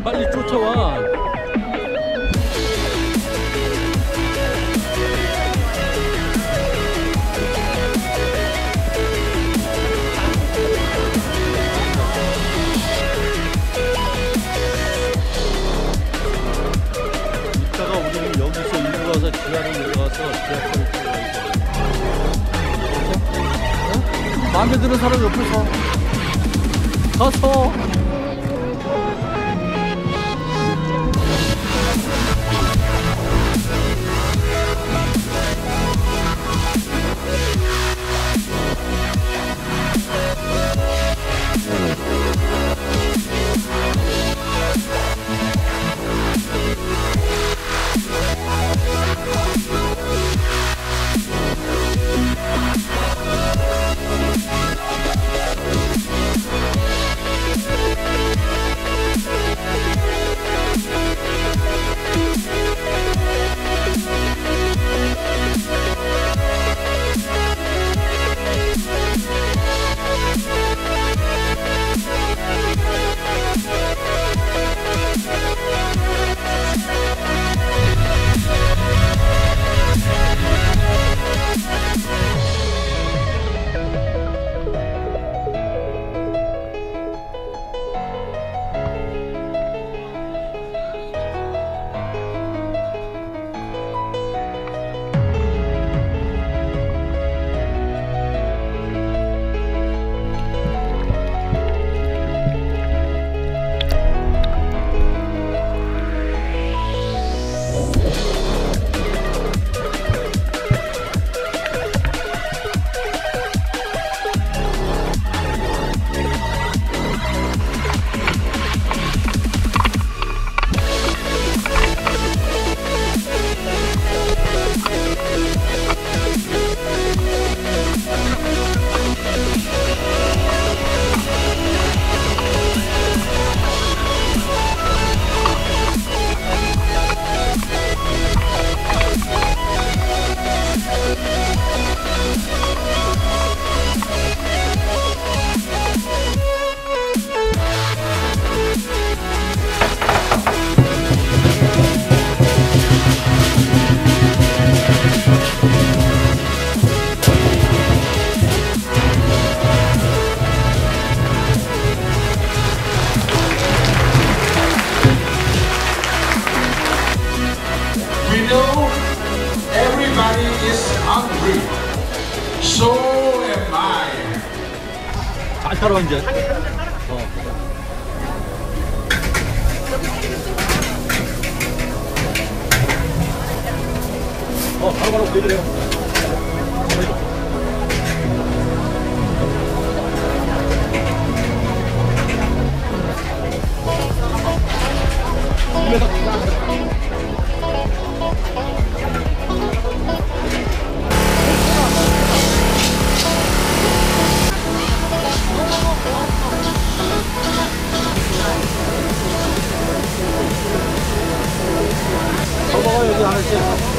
빨리 쫓아와. 이따가 우리는 여기서 일로 가서 지하로 내려가서 지하철을 타고 마음에 드는 사람 옆에 가서 So am I. 다 타러 이제. 바로 보여드려요. 더 먹어 여기 하나씩.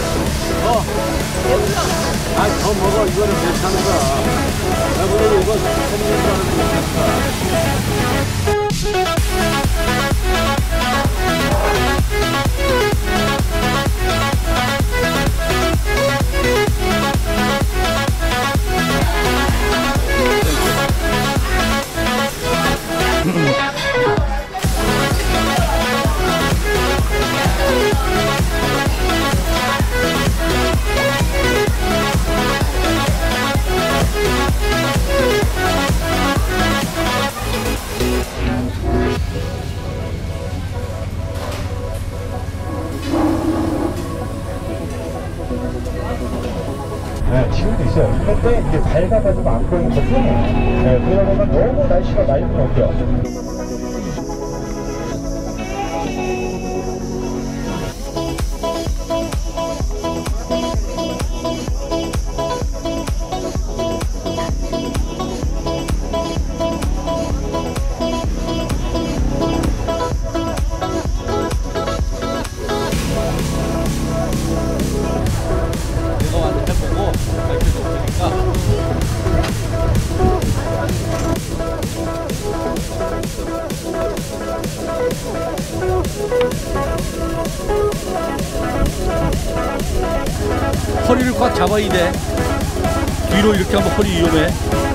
아니 더 먹어 이거는 괜찮은 거야. 야 그래 이거 손님들 하는 거 괜찮다. 네, 지금도 있어요. 근데 이제 밝아가지고 안 보이는 것 뿐이에요. 네, 그러다가 너무 날씨가 맑으면 어때요? 없으니까 허리를 꽉 잡아야 돼. 뒤로 이렇게 하면 허리 위험해.